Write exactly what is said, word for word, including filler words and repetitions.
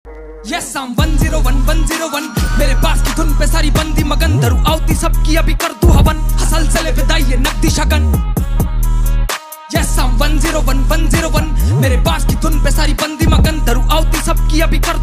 Yes I'm one zero one one zero one, मेरे पास की धुन पे सारी बंदी मगन, धरू आवती सबकी अभी कर तू हवन, हसल चले विदाई ये नकदी शगन। Yes I'm one zero one one zero one, मेरे पास की धुन पे सारी बंदी मगन, धरू आवती सबकी अभी कर